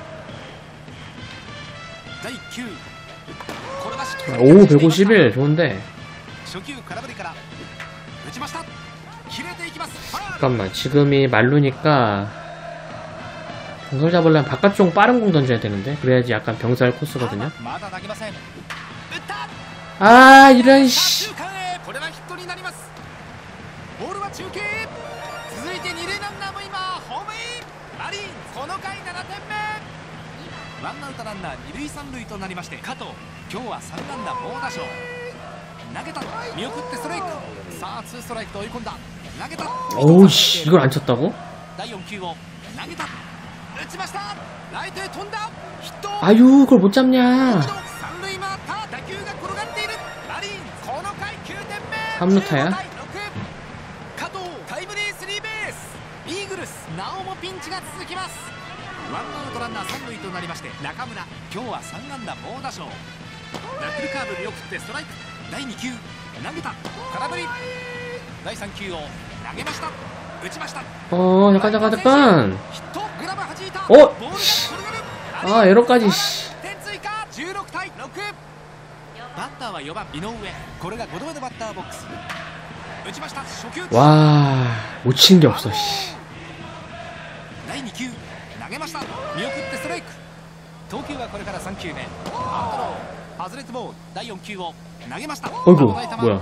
第9球。これはしっかり 오 151 좋은데. 初球空振りから打ちました。切れていきます。ファール。 잠깐만 지금이 말루니까 병살 잡으려면 바깥쪽 빠른 공 던져야 되는데 그래야지 약간 병살 코스거든요. まだ投げません。打った。 아 이런 씨. 左中間へ。これはヒットになります。ボールは中継。続いて二塁ランナーも今ホームイン。マリーンズこの回7点目。ワンアウトランナー二塁三塁となりまして、加藤今日は3安打猛打賞。投げた。見送ってストライク。さあ2ストライクと追い込んだ。投げた。 오우씨 이걸 안 쳤다고? 第4球を投げた。打ちました。ライトへ飛んだ。ヒット。 아유 그걸 못 잡냐. 三塁回った打球が転がっている。マリーンズこの回9点目。 3루타야? 加藤タイムリースリーベース。イーグルスなおもピンチが続きます。ワンアウトランナー三塁となりまして、中村今日は3安打猛打賞。ナックルカーブ見送ってストライク。第2球投げた。空振り。第3球を投げました。打ちました。 잠깐 ヒット。グラブ弾いた。 어? ボールが転がる。 아 에러까지 씨. 点追加。16対6。バッターは4番井上。これが5度目のバッターボックス。打ちました。初球。 와 못 치는 게 없어 씨. 第2球投げました。見送ってストライク。投球はこれから3球目。アウトロー外れてボール。第4球を投げました。 어이구 危ない球。 뭐야.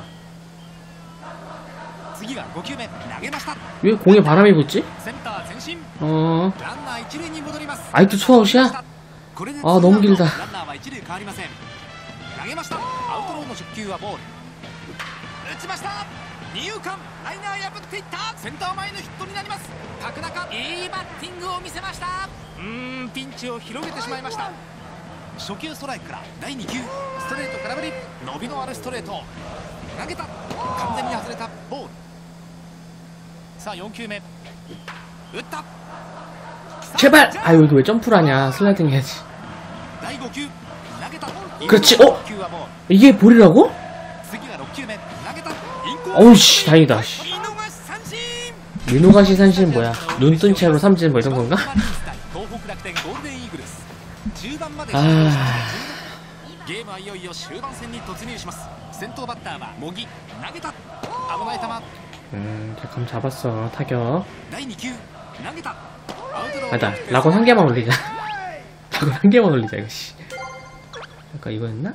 次が5球目投げました。 왜 공에 바람이 붙지? センター前進。 어 ランナー一塁に戻ります。 아직도 투아웃이야? これで 아 너무 길다. ランナーは一塁変わりません。投げました。アウトローの初球はボール。打ちました。二遊間ライナー破っていった。センター前のヒットになります。角中いいバッティングを見せました。ピンチを広げてしまいました。初球ストライクから第2球ストレート空振り。伸びのあるストレート投げた。完全に外れたボール。さあ4球目打った。 제발! 아유 이거 왜 점프를 하냐. 슬라이딩 해야지. 第5球投げた。 그렇지. 球はボール。 이게 볼이라고? 次が6球目投げた。インコース。 어우씨 다행이다 씨. 見逃し三振。 민호가시 산신 뭐야. 눈 뜬 채로 삼진 뭐 이런 건가? 東北楽天ゴールデンイーグルス中盤まで 아 ゲームはいよいよ終盤戦に突入します。先頭バッターは茂木投げた。危ない球。 감 잡았어 타격. 第2球投げた。アウトロー。 아니다 라곤 한 개만 올리자. 라곤 한 개만 올리자 이거 씨. 아까 이거였나?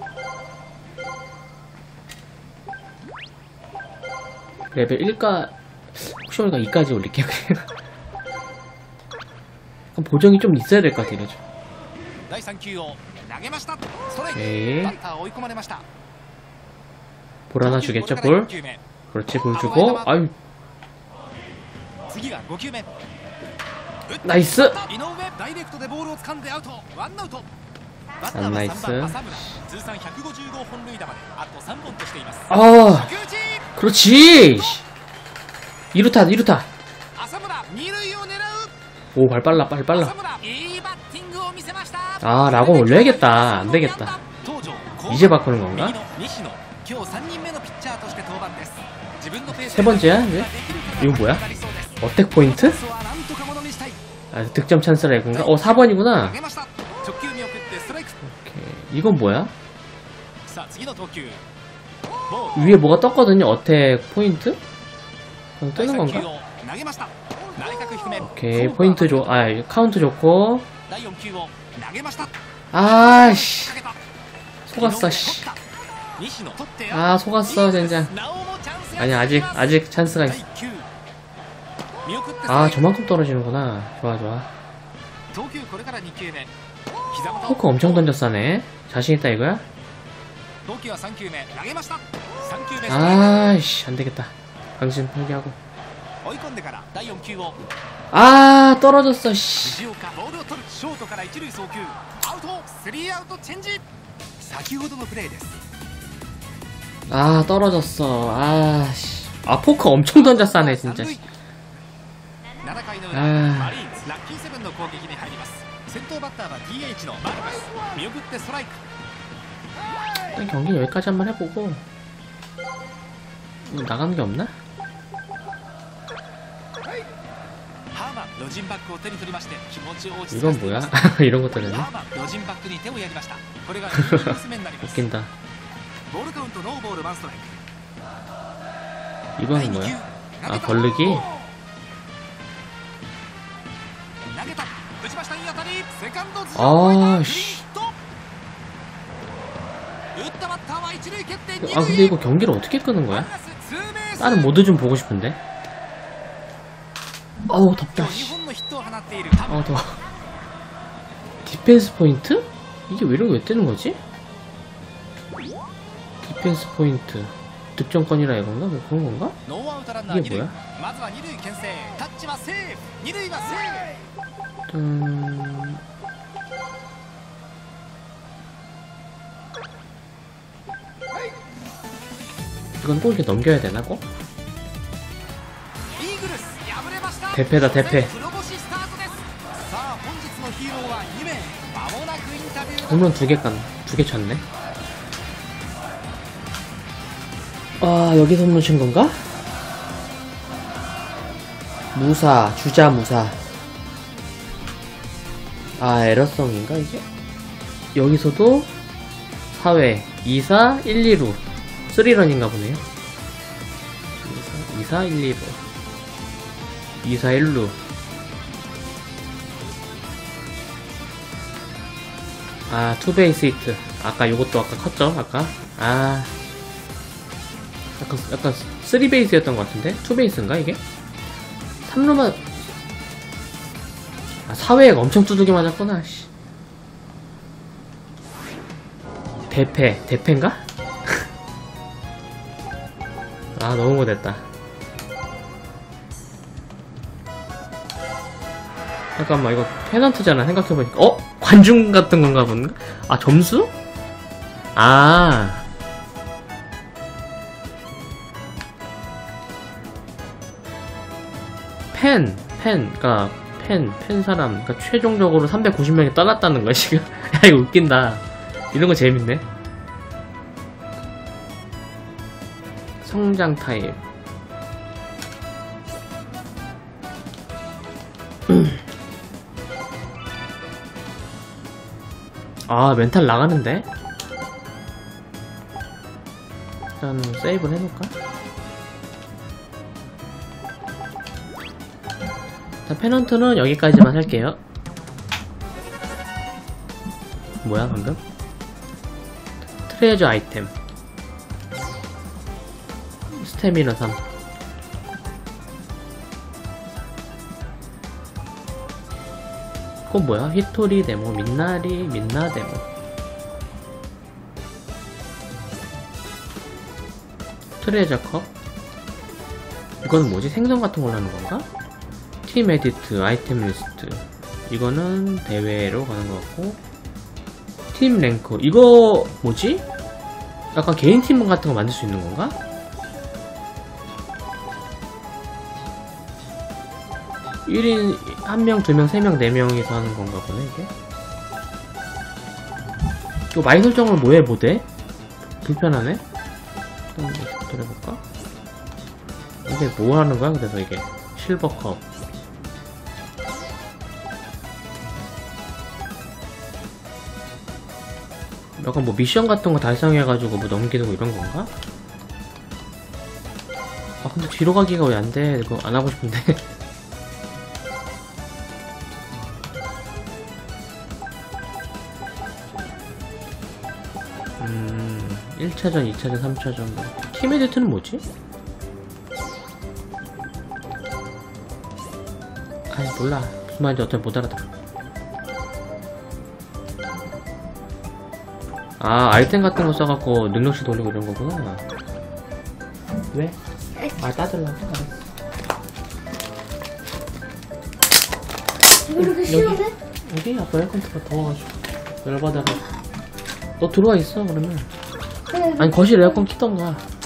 레벨 1까 혹시 모르니까 2까지 올릴게요. 그럼 보정이 좀 있어야 될 것 같아 이래죠. 第3球を投げました。ストライク。 오케이. バッター追い込まれました。 볼 하나 주겠죠 볼. 그렇지 볼 주고. 아유 次が5球目。 나이스. 井上ダイレクトでボールを掴んでアウト。ワンアウト。バッターはナイス 3番浅村。通算150号本塁打まであと3本としています。 아 初球打ち。 그렇지. 2루타 2루타. 浅村二塁を狙う。 오 발 빨라 발 빨라. 浅村いいバッティングを見せました。 아 라곤 올려야겠다. 안되겠다. 東條 이제 바꾸는 건가? 右の西野今日3人目のピッチャーとして登板です。自分のペース 세 번째야 이제? 이건 뭐야? 어택 포인트? 아 득점 찬스라 이건가? 4번이구나. 投げました。直球見送ってストライク。 오케이. 이건 뭐야? さあ次の投球。ボール。 위에 뭐가 떴거든요. 어택 포인트? 그럼 第 뜨는 3球 건가? を投げました。内角低め。 오케이 포인트 줘. 아 카운트 좋고. 第4球を投げました。 아씨 かけた。 속았어 씨. 西野取って 아 속았어 젠장. なおもチャンスが 아니 아직 찬스가 있어. 第9見送って 아 저만큼 떨어지는구나. 좋아 좋아. 投球これから2球目膝元 포크 엄청 던졌사네. 자신있다 이거야? 投球は3球目投げました3球目 아이씨 안되겠다. 당신 포기하고. 追い込んでから第4球を 아 떨어졌어 씨. 藤岡ボールを取るショートから一塁送球アウト3アウトチェンジ先ほどのプレーです 아 떨어졌어. 아씨. 아 포크 엄청 던졌사네 진짜. 7回の裏あーマリーンズラッキーセブンの攻撃に入ります先頭バッターは DH のマルカス見送ってストライク 일단 경기 여기까지 한번 해보고. 뭐 나가는 게 없나? ハーマンロジンバックを手に取りまして気持ちを落ち着 이건 かせてい 뭐야? ます 이런 것도 되네. ハーマンロジンバックに手をやりましたこれが2球目になります 웃긴다. ボールカウントノーボールワンストライク 이거는 뭐야? 아 벌르기? 投げた打ちましたいい当たりセカンド頭上を越えたクリーン 아 ヒ 씨. ット打ったバッターは一塁蹴って二塁 아 근데 이거 경기를 어떻게 끄는 거야? 다른 모드 좀 보고 싶은데. 어우 덥다. 2 씨. 本のヒットを放っている田村 더워. 디펜스 포인트? 이게 왜 이러고 왜 뜨는 거지? 디펜스 포인트. 득점권이라 이건가? 뭐 그런 건가? ノーアウトランナー 이게 二塁 뭐야? まずは二塁牽制タッチはセーフ二塁はセーフ 이건 꼭 이렇게 넘겨야 되나 꼭? イーグルス敗れました 대패다 대패. 黒星スタートですさあ本日のヒーローは2名間もなくインタビュー 홈런 2개 쳤네. 아 여기서 홈런 친 건가? 무사 주자 무사. 아 에러성인가 이게? 여기서도 4회 2사 1, 2루 3런인가 보네요. 2사 1, 2루 2사 1루. 아 투베이스 히트. 아까 요것도 아까 컸죠 아까. 아 약간 3베이스였던 것 같은데? 투베이스인가 이게? 3루만 아 4회에 엄청 두들겨 맞았구나 씨. 대패인가? 아 너무 못했다. 잠깐만 이거 페넌트잖아 생각해보니까. 어? 관중 같은 건가 본가? 아 점수? 아 그니까 팬 사람 그러니까 최종적으로 390명이 떠났다는 거야 지금. 야 이거 웃긴다. 이런 거 재밌네. 성장 타입. 아 멘탈 나가는데? 일단 세이브를 해놓을까? 자, 페넌트는 여기까지만 할게요. 뭐야 방금? 트레저 아이템 스태미너 3. 그건 뭐야? 히토리 데모 민나 데모. 트레저 컵. 이건 뭐지? 생선 같은 걸로 하는 건가? 팀 에디트, 아이템 리스트. 이거는 대회로 가는 것 같고. 팀 랭커. 이거 뭐지? 약간 개인 팀 같은 거 만들 수 있는 건가? (1인) 1명, 2명, 3명, 4명이서 하는 건가 보네 이게. 이거 마이 설정을 뭐해 못해? 불편하네? 한번 돌려볼까? 이게 뭐 하는 거야 그래서 이게 실버컵. 약간 뭐 미션 같은 거 달성해가지고 뭐 넘기는 거 이런 건가? 아 근데 뒤로 가기가 왜 안 돼? 이거 안 하고 싶은데. 1차전, 2차전, 3차전. 팀에디트는 뭐지? 아이, 몰라. 무슨 말인지 어차피 못 알아들어. 아, 아이템 같은 거 써갖고 능력치 돌리고 이런 거구나. 왜? 아, 따들라고. 알았어. 이렇게 시원해? 여기 아빠 에어컨트가 더워가지고 열받아가지고. 너 들어와 있어 그러면. 그래. 아니 거실 에어컨 키던가.